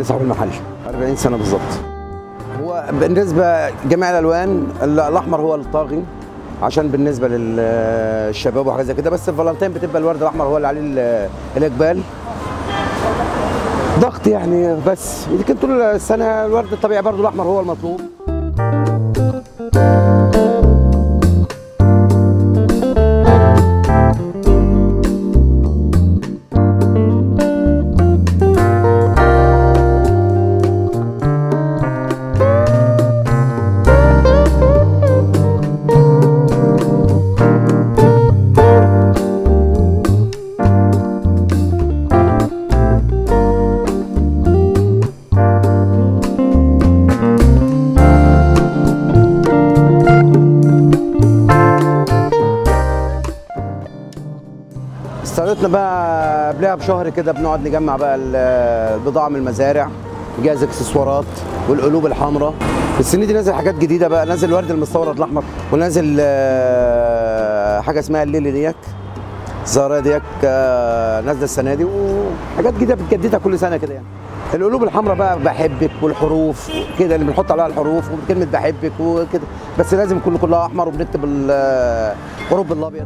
انا صاحب المحل 40 سنه بالظبط. هو بالنسبه جميع الالوان الاحمر هو الطاغي عشان بالنسبه للشباب وحاجه زي كده، بس الفالنتين بتبقى الورد الاحمر هو اللي عليه الاقبال ضغط يعني. بس لكن طول السنه الورد الطبيعي برضو الاحمر هو المطلوب. استعدتنا بقى قبلها بشهر كده بنقعد نجمع بقى البضاعه من المزارع، نجهز اكسسوارات والقلوب الحمراء. السنه دي نازل حاجات جديده بقى، نازل الورد المستورد الاحمر، ونازل حاجه اسمها الليلي ديك الزهراء ديك نازله السنه دي، وحاجات جديده بتجددها كل سنه كده يعني. القلوب الحمراء بقى بحبك والحروف كده اللي بنحط عليها الحروف وكلمه بحبك وكده، بس لازم يكون كلها احمر وبنكتب الحروف بالابيض.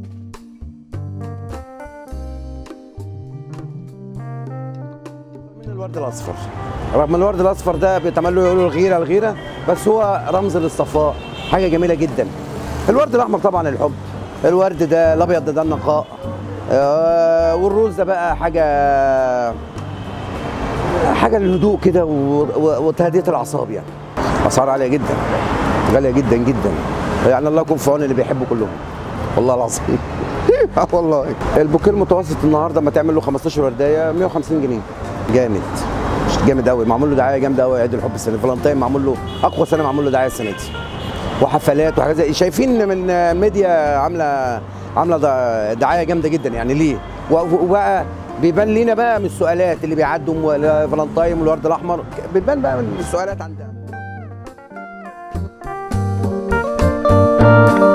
الورد الاصفر، رغم الورد الاصفر ده بيتعمل له يقولوا الغيره الغيره، بس هو رمز للصفاء، حاجه جميله جدا. الورد الاحمر طبعا الحب، الورد ده الابيض ده النقاء، والروز ده بقى حاجه للهدوء كده وتهدئه الاعصاب يعني. اسعار عاليه جدا، غاليه جدا جدا يعني. الله يكون في عون اللي بيحبوا كلهم والله العظيم. والله البوكيه المتوسط النهارده ما تعمل له 15 وردايه 150 جنيه. جامد جامد قوي، معمول له دعايه جامده قوي. عيد الحب السنه فالنتين معمول له اقوى سنه، معمول له دعايه السنه دي وحفلات وحاجات زي شايفين من ميديا عامله دعايه جامده جدا يعني. ليه؟ وبقى بيبان لينا بقى من السؤالات اللي بيعدوا فالنتين والورد الاحمر، بيبان بقى من السؤالات عندنا.